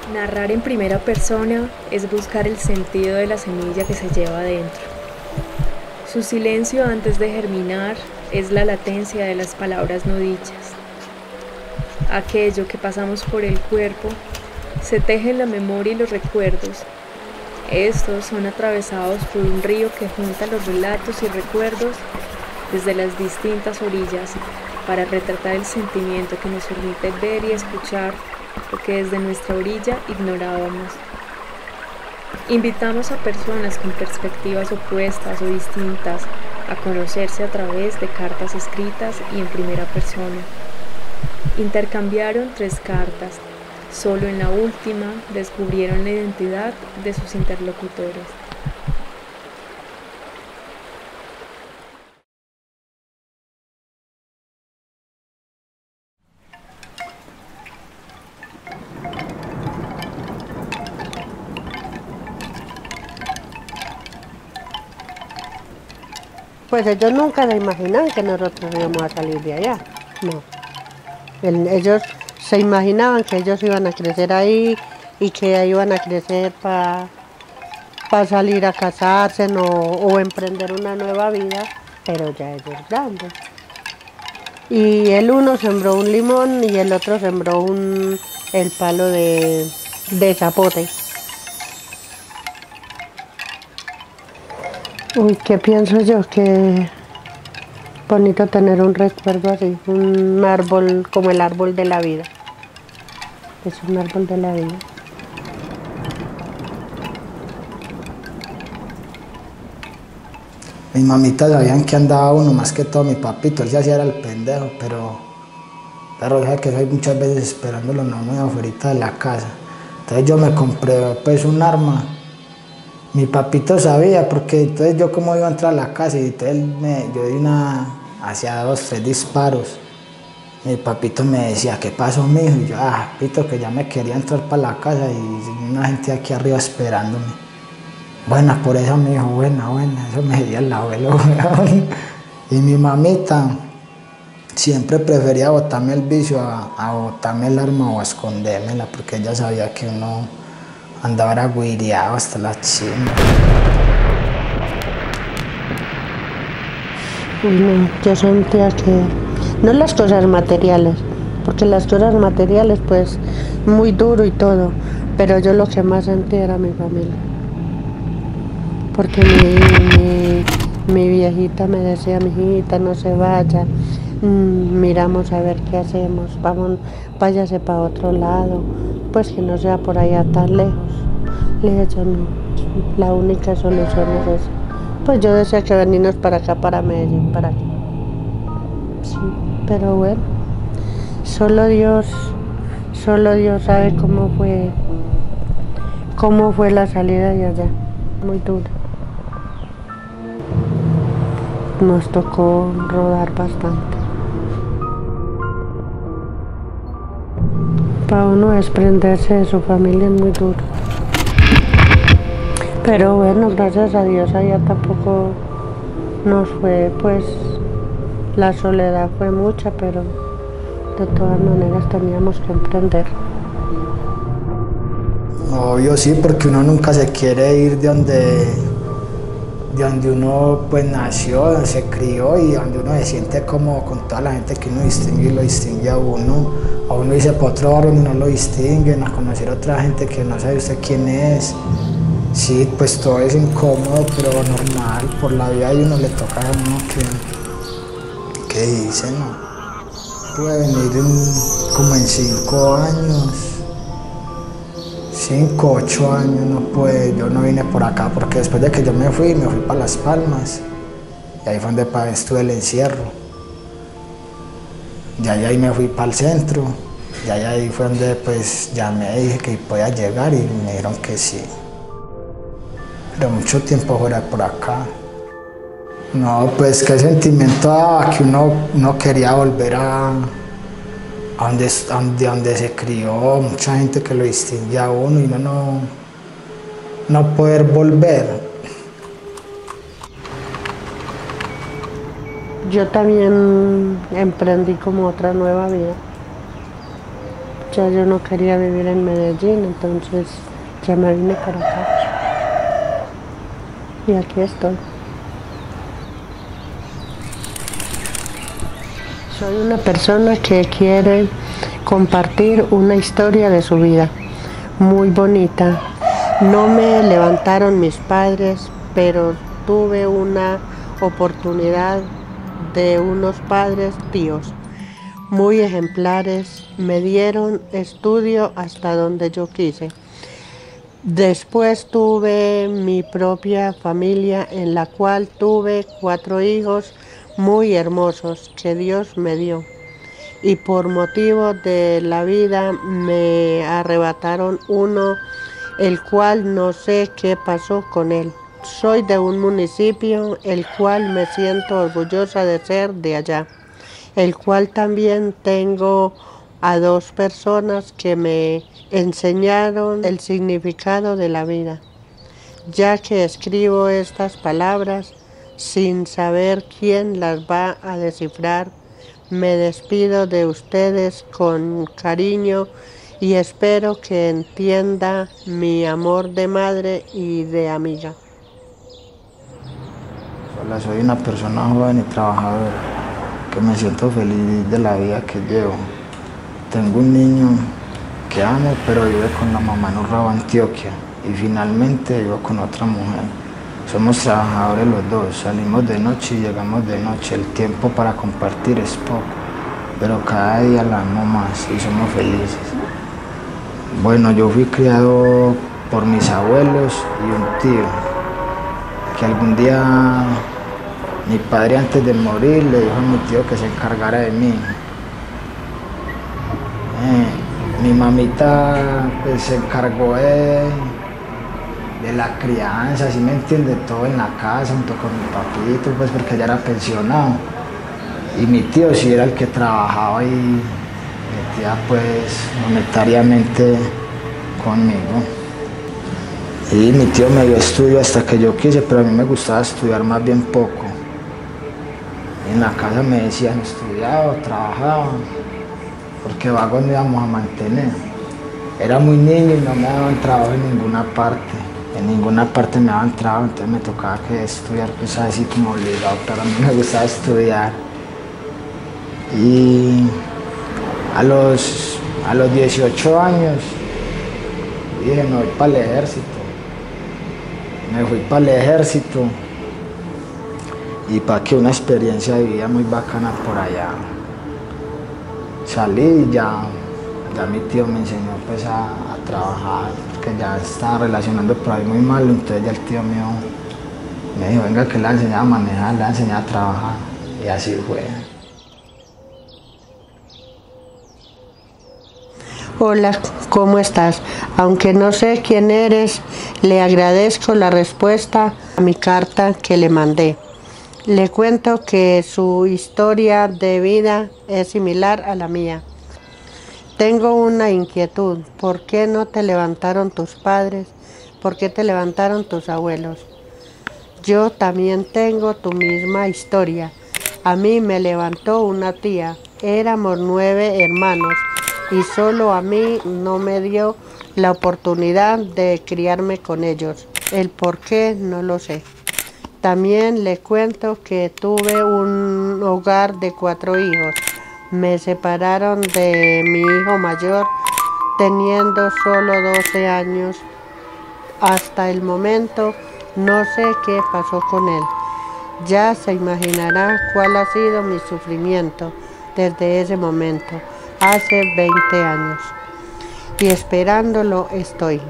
Narrar en primera persona es buscar el sentido de la semilla que se lleva adentro. Su silencio antes de germinar es la latencia de las palabras no dichas. Aquello que pasamos por el cuerpo se teje en la memoria y los recuerdos. Estos son atravesados por un río que junta los relatos y recuerdos desde las distintas orillas para retratar el sentimiento que nos permite ver y escuchar lo que desde nuestra orilla ignorábamos. Invitamos a personas con perspectivas opuestas o distintas a conocerse a través de cartas escritas y en primera persona. Intercambiaron 3 cartas. Solo en la última descubrieron la identidad de sus interlocutores. Pues ellos nunca se imaginaban que nosotros íbamos a salir de allá, no. Ellos se imaginaban que ellos iban a crecer ahí y que iban a crecer para salir a casarse o emprender una nueva vida, pero ya ellos grandes. Y el uno sembró un limón y el otro sembró el palo de zapote. Uy, ¿qué pienso yo? Que bonito tener un recuerdo así, un árbol como el árbol de la vida. Es un árbol de la vida. Mis mamitas sabían que andaba uno, más que todo mi papito, él se hacía era el pendejo, pero ya que soy muchas veces esperándolo, no muy afuera de la casa. Entonces yo me compré pues un arma. Mi papito sabía, porque entonces yo como iba a entrar a la casa y entonces yo di hacia 2, 3 disparos. Mi papito me decía, ¿qué pasó, mijo? Y yo, papito, que ya me quería entrar para la casa y una gente aquí arriba esperándome. Buena por eso, mijo, buena, eso me decía el abuelo. Y mi mamita siempre prefería botarme el vicio a botarme el arma o a escondérmela, porque ella sabía que uno andaba guiriado hasta la chimba. No, yo sentía que, no las cosas materiales, porque las cosas materiales pues muy duro y todo, pero yo lo que más sentía era mi familia. Porque mi viejita me decía, mijita, no se vaya, miramos a ver qué hacemos, váyase para otro lado, pues que no sea por allá tan lejos. Le dije yo, no, la única solución es esa. Pues yo decía que venirnos para acá, para Medellín, para aquí. Sí, pero bueno, solo Dios sabe cómo fue la salida de allá, muy dura. Nos tocó rodar bastante. Para uno desprenderse de su familia es muy duro. Pero bueno, gracias a Dios allá tampoco nos fue, pues la soledad fue mucha, pero de todas maneras teníamos que emprender. Obvio sí, porque uno nunca se quiere ir de donde uno pues nació, donde se crió y donde uno se siente como con toda la gente que uno distingue y lo distingue a uno. A uno dice para otro barrio y no lo distinguen, a conocer a otra gente que no sabe usted quién es. Sí, pues todo es incómodo, pero normal, por la vida de uno le toca a uno que dice, ¿no? Puede venir como en 5 años. 5, 8 años no puede, yo no vine por acá porque después de que yo me fui para Las Palmas y ahí fue donde estuve el encierro. Ya ahí me fui para el centro, ya ahí fue donde pues llamé y dije que podía llegar y me dijeron que sí. Pero mucho tiempo fuera por acá. No, pues qué sentimiento daba que uno quería volver a donde se crió, mucha gente que lo distingue a uno y uno no poder volver. Yo también emprendí como otra nueva vida. Ya yo no quería vivir en Medellín, entonces ya me vine para acá. Y aquí estoy. Soy una persona que quiere compartir una historia de su vida, muy bonita. No me levantaron mis padres, pero tuve una oportunidad de unos padres tíos muy ejemplares. Me dieron estudio hasta donde yo quise. Después tuve mi propia familia en la cual tuve 4 hijos muy hermosos que Dios me dio. Y por motivo de la vida me arrebataron uno, el cual no sé qué pasó con él. Soy de un municipio el cual me siento orgullosa de ser de allá, el cual también tengo a 2 personas que me enseñaron el significado de la vida, ya que escribo estas palabras sin saber quién las va a descifrar. Me despido de ustedes con cariño y espero que entienda mi amor de madre y de amiga. Hola, soy una persona joven y trabajadora, que me siento feliz de la vida que llevo. Tengo un niño que amo, pero vive con la mamá en Urrao, Antioquia, y finalmente vivo con otra mujer. Somos trabajadores los dos, salimos de noche y llegamos de noche. El tiempo para compartir es poco, pero cada día la amo más y somos felices. Bueno, yo fui criado por mis abuelos y un tío, que algún día mi padre antes de morir le dijo a mi tío que se encargara de mí. Mi mamita pues, se encargó de la crianza, ¿sí me entiende? Todo en la casa junto con mi papito, pues porque ella era pensionado. Y mi tío sí era el que trabajaba y metía pues monetariamente conmigo. Y mi tío me dio estudio hasta que yo quise, pero a mí me gustaba estudiar más bien poco. En la casa me decían estudiaba o trabajaba, porque vagos no íbamos a mantener. Era muy niño y no me daban trabajo en ninguna parte. En ninguna parte me daban trabajo, entonces me tocaba que estudiar, pues así como obligado, pero a mí me gustaba estudiar. Y a los 18 años dije, me voy para el ejército. Me fui para el ejército y para que una experiencia de vida muy bacana por allá. Salí y ya mi tío me enseñó pues a trabajar, porque ya estaba relacionando por ahí muy mal, entonces ya el tío mío me dijo, venga que le enseñé a manejar, le enseñé a trabajar, y así fue. Hola, ¿cómo estás? Aunque no sé quién eres, le agradezco la respuesta a mi carta que le mandé. Le cuento que su historia de vida es similar a la mía. Tengo una inquietud. ¿Por qué no te levantaron tus padres? ¿Por qué te levantaron tus abuelos? Yo también tengo tu misma historia. A mí me levantó una tía. Éramos 9 hermanos y solo a mí no me dio la oportunidad de criarme con ellos. El por qué no lo sé. También le cuento que tuve un hogar de 4 hijos. Me separaron de mi hijo mayor teniendo solo 12 años. Hasta el momento no sé qué pasó con él. Ya se imaginará cuál ha sido mi sufrimiento desde ese momento, hace 20 años. Y esperándolo estoy.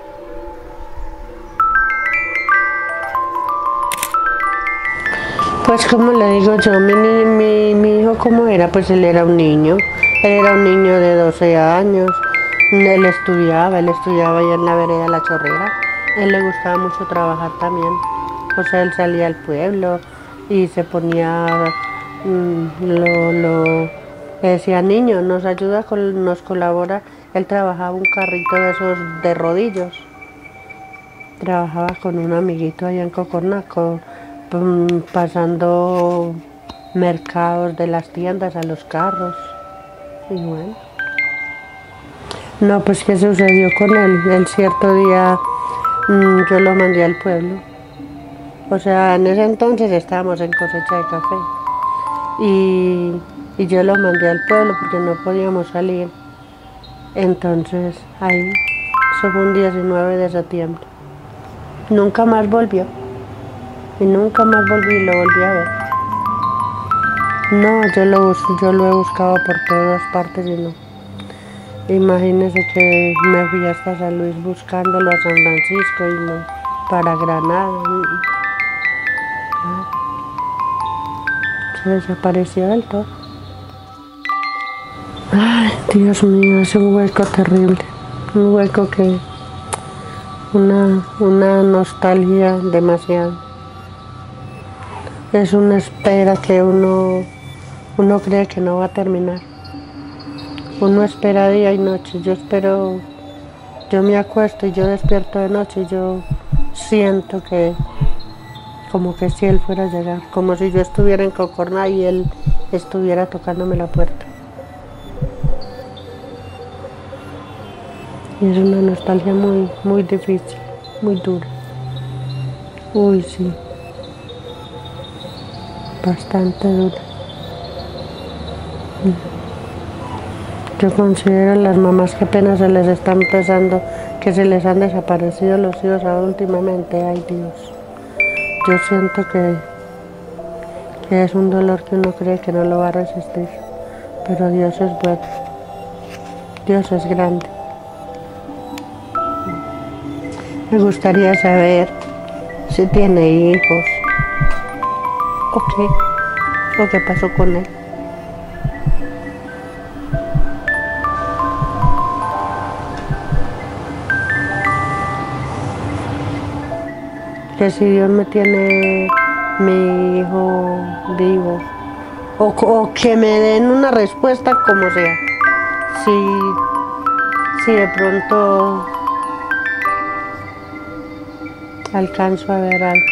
Pues como le digo yo, mi hijo ¿cómo era? Pues él era un niño de 12 años, él estudiaba ahí en la vereda La Chorrera, él le gustaba mucho trabajar también, o sea, él salía al pueblo y se ponía, le decía, niño, nos ayuda, nos colabora, él trabajaba un carrito de esos de rodillos, trabajaba con un amiguito allá en Cocornaco, pasando mercados de las tiendas a los carros y bueno. No, pues ¿qué sucedió con él? El cierto día yo lo mandé al pueblo. O sea, en ese entonces estábamos en cosecha de café. Y yo lo mandé al pueblo porque no podíamos salir. Entonces, ahí, eso fue un 19 de septiembre. Nunca más volvió. Y nunca más volví y lo volví a ver. No, yo lo he buscado por todas partes y no. Imagínese que me fui hasta San Luis buscándolo, a San Francisco y no, para Granada. Se desapareció del todo. Ay, Dios mío, es un hueco terrible. Un hueco que... Una nostalgia demasiado. Es una espera que uno cree que no va a terminar. Uno espera día y noche. Yo me acuesto y yo despierto de noche y yo siento que como que si él fuera a llegar, como si yo estuviera en Cocorná y él estuviera tocándome la puerta. Y es una nostalgia muy, muy difícil, muy dura. Uy, sí. Bastante dura. Yo considero a las mamás que apenas se les está empezando, que se les han desaparecido los hijos ahora últimamente. Ay, Dios. Yo siento que es un dolor que uno cree que no lo va a resistir. Pero Dios es bueno. Dios es grande. Me gustaría saber si tiene hijos. ¿O qué pasó con él? Que si Dios me tiene mi hijo vivo, o que me den una respuesta como sea. Si de pronto alcanzo a ver algo.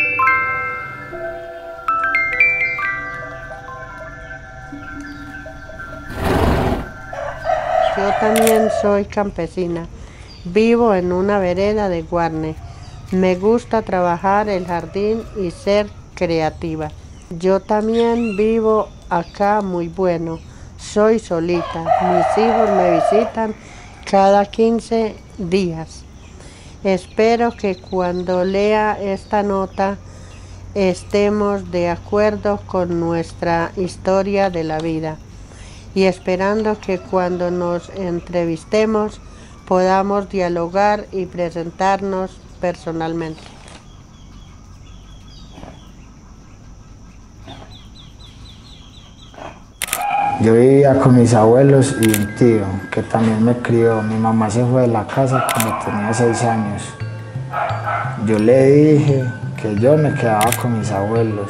Yo también soy campesina. Vivo en una vereda de Guarne. Me gusta trabajar el jardín y ser creativa. Yo también vivo acá muy bueno. Soy solita. Mis hijos me visitan cada 15 días. Espero que cuando lea esta nota estemos de acuerdo con nuestra historia de la vida y esperando que cuando nos entrevistemos podamos dialogar y presentarnos personalmente. Yo vivía con mis abuelos y un tío que también me crió. Mi mamá se fue de la casa cuando tenía 6 años. Yo le dije que yo me quedaba con mis abuelos.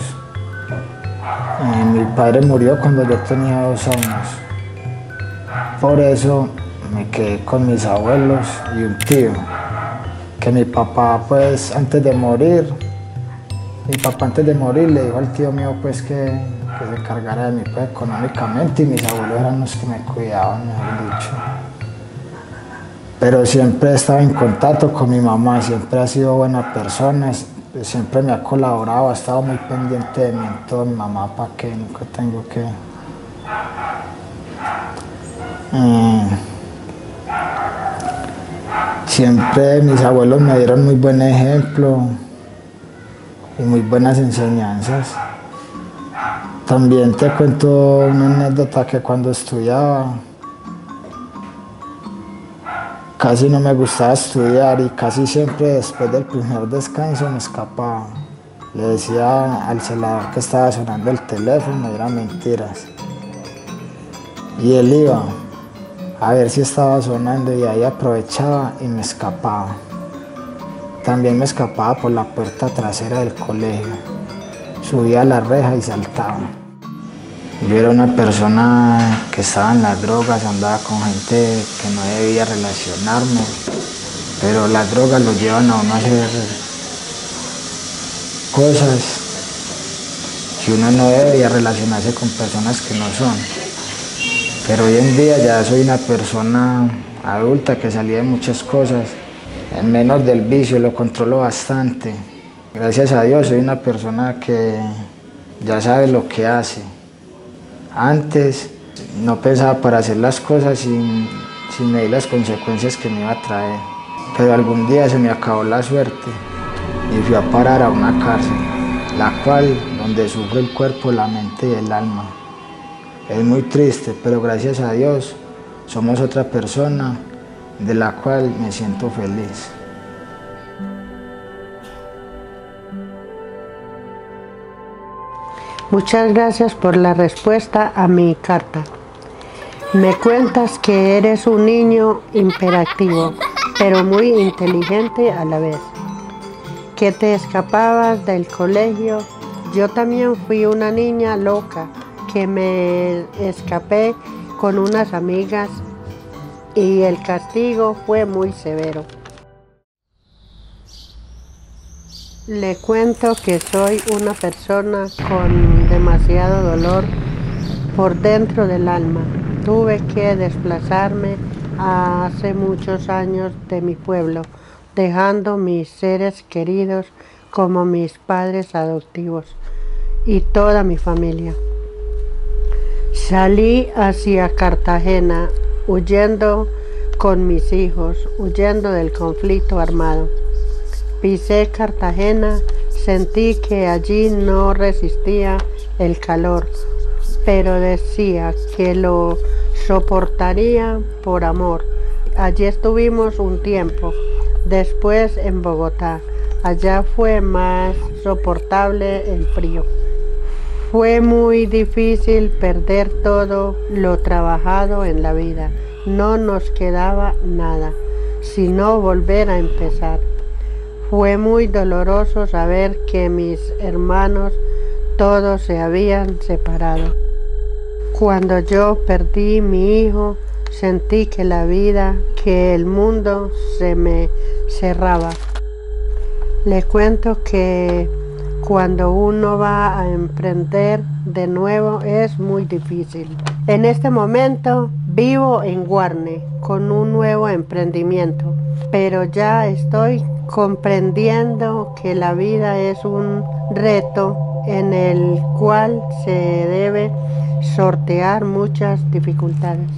Mi padre murió cuando yo tenía 2 años. Por eso me quedé con mis abuelos y un tío. Que mi papá pues antes de morir le dijo al tío mío pues que se encargara de mí pues, económicamente, y mis abuelos eran los que me cuidaban, mejor dicho. Pero siempre he estado en contacto con mi mamá, siempre ha sido buena persona, siempre me ha colaborado, ha estado muy pendiente de mí en todo. Mi mamá, para que nunca tengo que... Siempre mis abuelos me dieron muy buen ejemplo y muy buenas enseñanzas. También te cuento una anécdota que cuando estudiaba casi no me gustaba estudiar y casi siempre después del primer descanso me escapaba. Le decía al celador que estaba sonando el teléfono y eran mentiras. Y él iba a ver si estaba sonando y ahí aprovechaba y me escapaba. También me escapaba por la puerta trasera del colegio. Subía a la reja y saltaba. Yo era una persona que estaba en las drogas, andaba con gente que no debía relacionarme, pero las drogas lo llevan a uno a hacer cosas que uno no debería relacionarse con personas que no son. Pero hoy en día ya soy una persona adulta que salí de muchas cosas, en menos del vicio, lo controlo bastante. Gracias a Dios soy una persona que ya sabe lo que hace. Antes no pensaba para hacer las cosas sin medir las consecuencias que me iba a traer. Pero algún día se me acabó la suerte y fui a parar a una cárcel, la cual donde sufre el cuerpo, la mente y el alma. Es muy triste, pero gracias a Dios somos otra persona de la cual me siento feliz. Muchas gracias por la respuesta a mi carta. Me cuentas que eres un niño hiperactivo, pero muy inteligente a la vez, que te escapabas del colegio. Yo también fui una niña loca, que me escapé con unas amigas y el castigo fue muy severo. Le cuento que soy una persona con demasiado dolor por dentro del alma. Tuve que desplazarme hace muchos años de mi pueblo, dejando mis seres queridos como mis padres adoptivos y toda mi familia. Salí hacia Cartagena, huyendo con mis hijos, huyendo del conflicto armado. Pisé Cartagena, sentí que allí no resistía el calor, pero decía que lo soportaría por amor. Allí estuvimos un tiempo, después en Bogotá. Allá fue más soportable el frío. Fue muy difícil perder todo lo trabajado en la vida. No nos quedaba nada, sino volver a empezar. Fue muy doloroso saber que mis hermanos todos se habían separado. Cuando yo perdí mi hijo, sentí que la vida, que el mundo se me cerraba. Le cuento que cuando uno va a emprender de nuevo es muy difícil. En este momento vivo en Guarne con un nuevo emprendimiento, pero ya estoy comprendiendo que la vida es un reto en el cual se debe sortear muchas dificultades.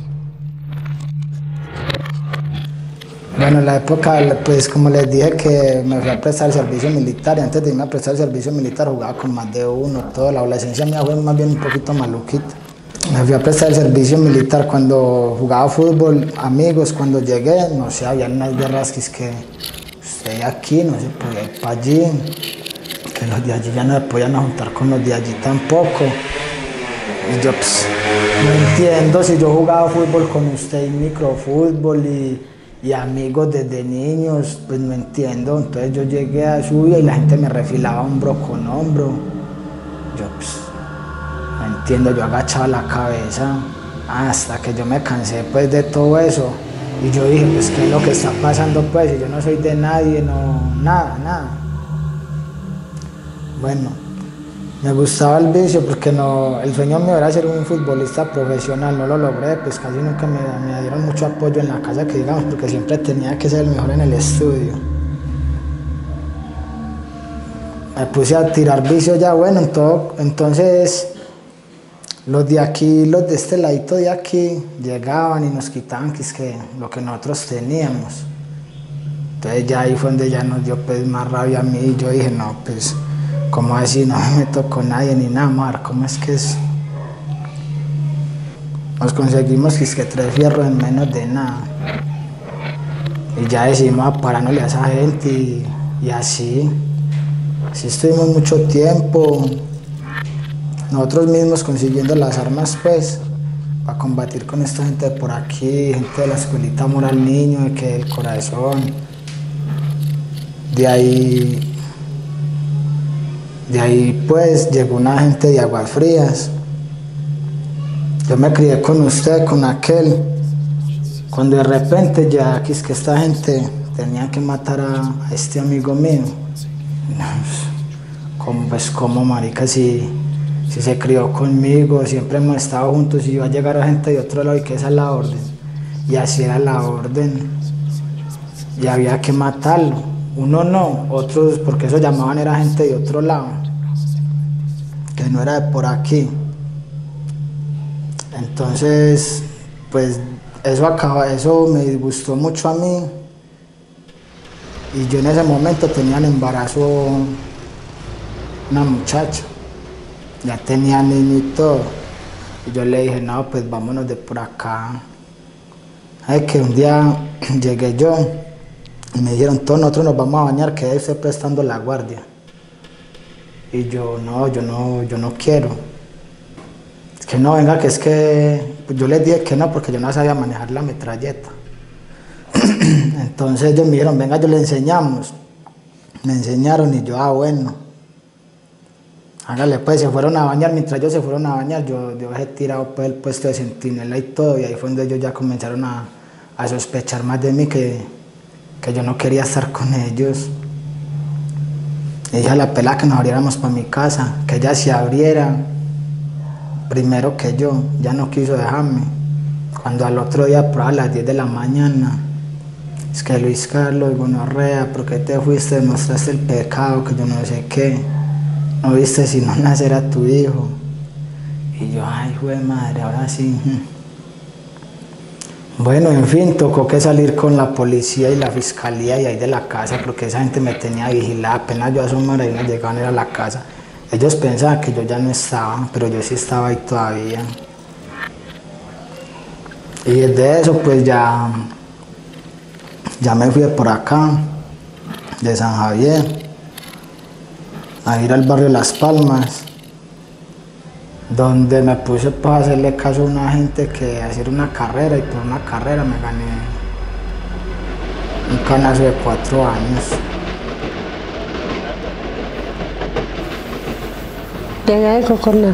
Bueno, en la época, pues como les dije que me fui a prestar el servicio militar, y antes de irme a prestar el servicio militar jugaba con más de uno, toda la adolescencia mía fue más bien un poquito maluquita. Me fui a prestar el servicio militar cuando jugaba fútbol, amigos, cuando llegué, no sé, había unas guerras que usted aquí, no se podía ir para allí, que los de allí ya no se podían juntar con los de allí tampoco. Y yo pues, no entiendo, si yo jugaba fútbol con usted y microfútbol y amigos desde niños, pues no entiendo. Entonces yo llegué a subir y la gente me refilaba hombro con hombro. Yo pues, no entiendo, yo agachaba la cabeza hasta que yo me cansé pues de todo eso. Y yo dije, pues qué es lo que está pasando pues, si yo no soy de nadie, no, nada. Bueno, me gustaba el vicio porque no, el sueño mío era ser un futbolista profesional, no lo logré, pues casi nunca me dieron mucho apoyo en la casa, que digamos, porque siempre tenía que ser el mejor en el estudio. Me puse a tirar vicio ya, bueno, entonces los de aquí, los de este ladito de aquí, llegaban y nos quitaban que es que lo que nosotros teníamos. Entonces ya ahí fue donde ya nos dio pues más rabia a mí y yo dije, no, pues, ¿cómo así? No me meto con nadie ni nada, mar, ¿cómo es que es? Nos conseguimos que es que 3 fierros en menos de nada. Y ya decidimos pararnos a esa gente y así estuvimos mucho tiempo. Nosotros mismos consiguiendo las armas pues para combatir con esta gente de por aquí, gente de la escuelita Amor al Niño, de que el corazón. De ahí pues llegó una gente de Aguas Frías. Yo me crié con usted, con aquel. Cuando de repente ya aquí es que esta gente tenía que matar a este amigo mío. Como marica, si se crió conmigo, siempre hemos estado juntos y iba a llegar a gente de otro lado y que esa es la orden. y así era la orden. Y había que matarlo. Uno no, otros, porque eso llamaban era gente de otro lado, que no era de por aquí. Entonces, pues eso me disgustó mucho a mí. Y yo en ese momento tenía en embarazo una muchacha, ya tenía niño y todo. Y yo le dije, no, pues vámonos de por acá. Ay, que un día llegué yo y me dijeron, todos nosotros nos vamos a bañar, queda usted prestando la guardia. Y yo no quiero. Es que no, venga, que es que pues yo les dije que no, porque yo no sabía manejar la metralleta. Entonces ellos me dijeron, venga, yo le enseñamos. Me enseñaron y yo, bueno, hágale pues, se fueron a bañar. Mientras ellos se fueron a bañar, yo dejé tirado pues el puesto de centinela y todo, y ahí fue donde ellos ya comenzaron a sospechar más de mí, que yo no quería estar con ellos. Y dije a la pelada que nos abriéramos para mi casa, que ella se abriera primero que yo, ya no quiso dejarme. Cuando al otro día, por a las 10 de la mañana, es que Luis Carlos, gonorrea, ¿por qué te fuiste? Demostraste el pecado, que yo no sé qué. No viste si no nacer a tu hijo. Y yo, ay, jue madre, ahora sí. Bueno, en fin, tocó que salir con la policía y la fiscalía y ahí de la casa, porque esa gente me tenía vigilada. Apenas yo asomara y no llegaban a la casa. Ellos pensaban que yo ya no estaba, pero yo sí estaba ahí todavía. Y desde eso, pues ya me fui de por acá, de San Javier, a ir al barrio Las Palmas, donde me puse para hacerle caso a una gente que hacer una carrera, y por una carrera me gané un canazo de 4 años. Llegué de Cocorná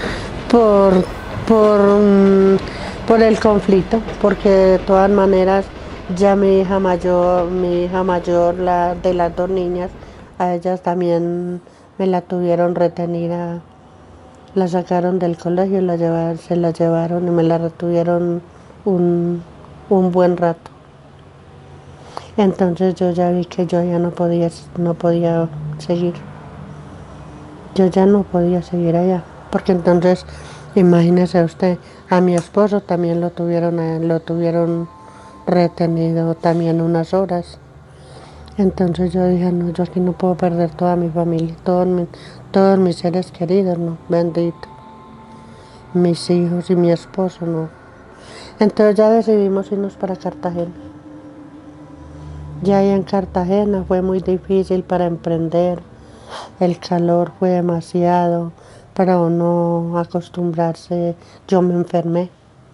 por el conflicto, porque de todas maneras ya mi hija mayor, la de las 2 niñas, a ellas también me la tuvieron retenida, la sacaron del colegio, se la llevaron y me la retuvieron un buen rato. Entonces yo ya vi que yo ya no podía seguir. Yo ya no podía seguir allá, porque entonces, imagínese usted, a mi esposo también lo tuvieron retenido también unas horas. Entonces yo dije, no, yo aquí no puedo perder toda mi familia, todos mis seres queridos, no, bendito. Mis hijos y mi esposo, no. Entonces ya decidimos irnos para Cartagena. Ya ahí en Cartagena fue muy difícil para emprender. El calor fue demasiado para uno acostumbrarse. Yo me enfermé,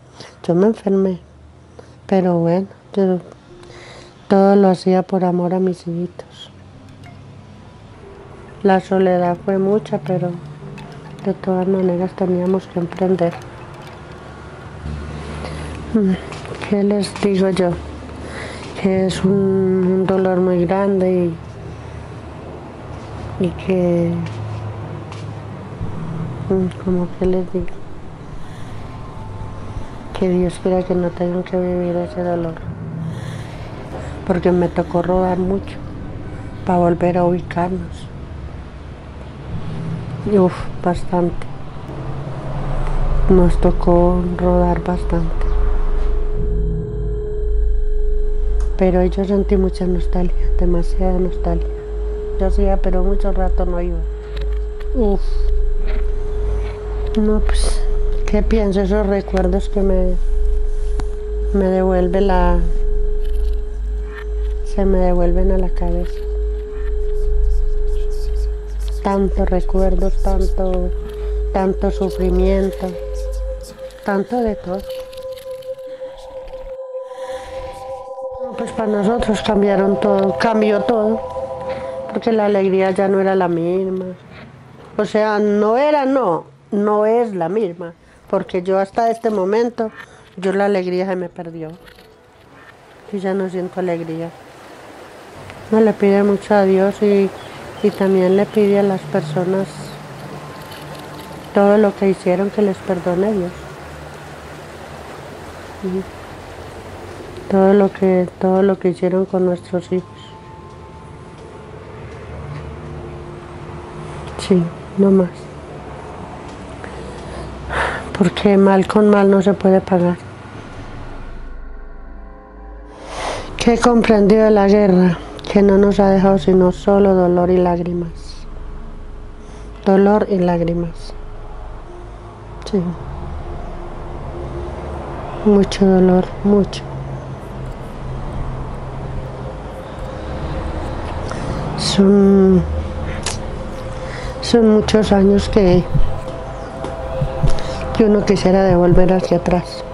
pero bueno, yo todo lo hacía por amor a mis hijitos. La soledad fue mucha, pero de todas maneras teníamos que emprender. ¿Qué les digo yo? Que es un dolor muy grande y que, como que les digo, que Dios quiera que no tengan que vivir ese dolor, porque me tocó rodar mucho para volver a ubicarnos. Y bastante. Nos tocó rodar bastante. Pero yo sentí mucha nostalgia, demasiada nostalgia. Yo hacía, pero mucho rato no iba. No, pues, ¿qué pienso? Esos recuerdos que me se me devuelven a la cabeza. Tantos recuerdos, tanto sufrimiento, tanto de todo. Pues para nosotros cambió todo, porque la alegría ya no era la misma. O sea, no es la misma, porque yo hasta este momento, la alegría se me perdió. Yo ya no siento alegría. Uno le pide mucho a Dios y también le pide a las personas todo lo que hicieron, que les perdone Dios. todo lo que hicieron con nuestros hijos. Sí, no más. Porque mal con mal no se puede pagar. ¿Qué he comprendido de la guerra? Que no nos ha dejado sino solo dolor y lágrimas. Dolor y lágrimas. Sí. Mucho dolor, mucho. Son muchos años que uno quisiera devolver hacia atrás.